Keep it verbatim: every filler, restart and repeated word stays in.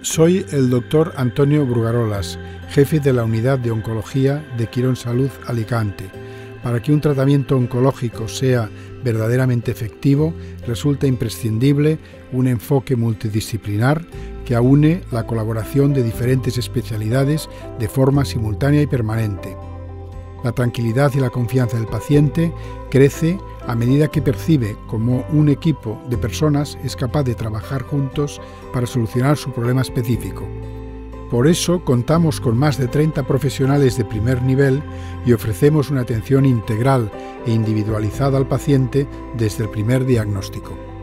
Soy el doctor Antonio Brugarolas, jefe de la Unidad de Oncología de Quirónsalud Alicante. Para que un tratamiento oncológico sea verdaderamente efectivo, resulta imprescindible un enfoque multidisciplinar que aúne la colaboración de diferentes especialidades de forma simultánea y permanente. La tranquilidad y la confianza del paciente crece a medida que percibe cómo un equipo de personas es capaz de trabajar juntos para solucionar su problema específico. Por eso contamos con más de treinta profesionales de primer nivel y ofrecemos una atención integral e individualizada al paciente desde el primer diagnóstico.